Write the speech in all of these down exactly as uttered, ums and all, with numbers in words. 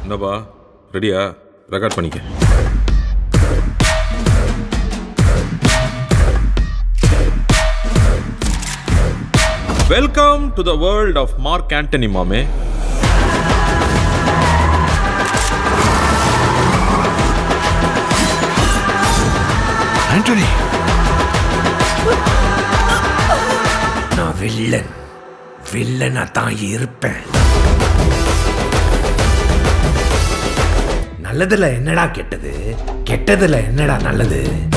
என்னப்பா ரெடியா? ரெக்கார்ட் பண்ணிக்க. Welcome to the world of Mark Antony மாமே. ஆண்டனி, நான் வில்லன் வில்லனா தான் இருப்பேன். நல்லதுல என்னடா கெட்டது, கெட்டதுல என்னடா நல்லது?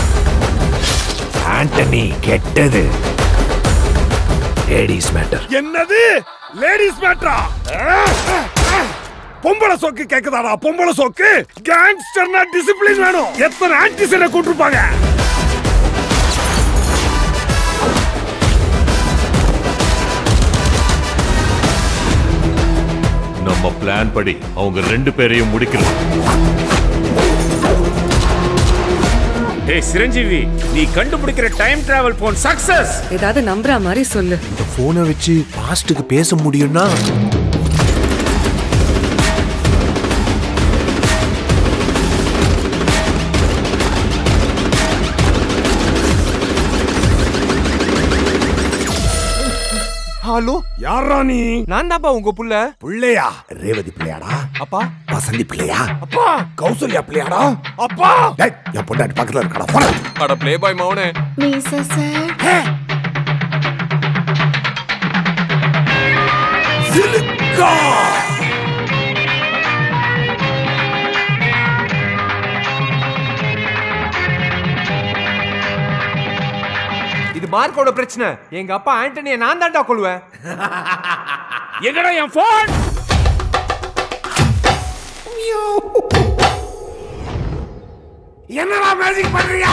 ஆண்டனி கெட்டது. Ladies matter. என்னது லேடிஸ் மேட்டரா? பொம்பளை சோக்கு கேக்குதாடா? பொம்பளை சோக்கு. கேங்ஸ்டர்னா டிசிப்ளின் வேணும். எத்தனை ஆன்டிசனை கூட்டிருப்பாங்க. நம்ம பிளான் படி அவங்க ரெண்டு பேரையும் முடிக்கணும். ஏய் சிரஞ்சீவி, நீ கண்டுபிடிக்கிற டைம் டிராவல் போன் சக்சஸ். ஏதாவது நம்புற மாதிரி சொல்லு. இந்த போனை வச்சு பாஸ்டுக்கு பேச முடியும்னா ஹலோ, யாரா நீ? நான் தான்ப்பா உங்க புள்ள. புள்ளையா? ரேவதி பிள்ளையாடா? அப்பா. வசந்தி பிள்ளையா? அப்பா. கௌசல்யா பிள்ளையாடா? அப்பா. டேய், என் பொண்டாட்டி பக்கத்துல இருக்கடா. போடா. அட ப்ளே பாய் மௌனே. மீசா சார். சிலுக்கா. இது மார்க்கோட பிரச்சனை. எங்க அப்பா ஆண்டனியை நான் தான்டா கொல்லுவேன். எங்கடா என் போன்? என்னடா மேஜிக் பண்றியா?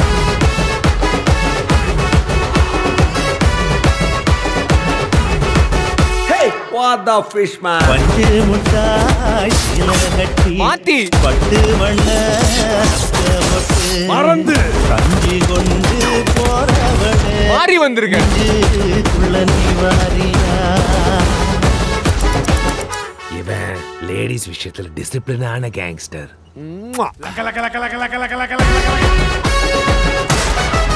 Hey, what the fish man? பட்டு முட்டாய் சிலகட்டி மாத்தி பட்டு வண்ண மறந்து கஞ்சி கொண்டு போறவளே மாறி வந்திருக்கேன். இவன் லேடிஸ் விஷயத்துல டிசிப்ளினான கேங்ஸ்டர். லக்க லக்க லக்க லக்க லக்க லக்க லக்க லக்க.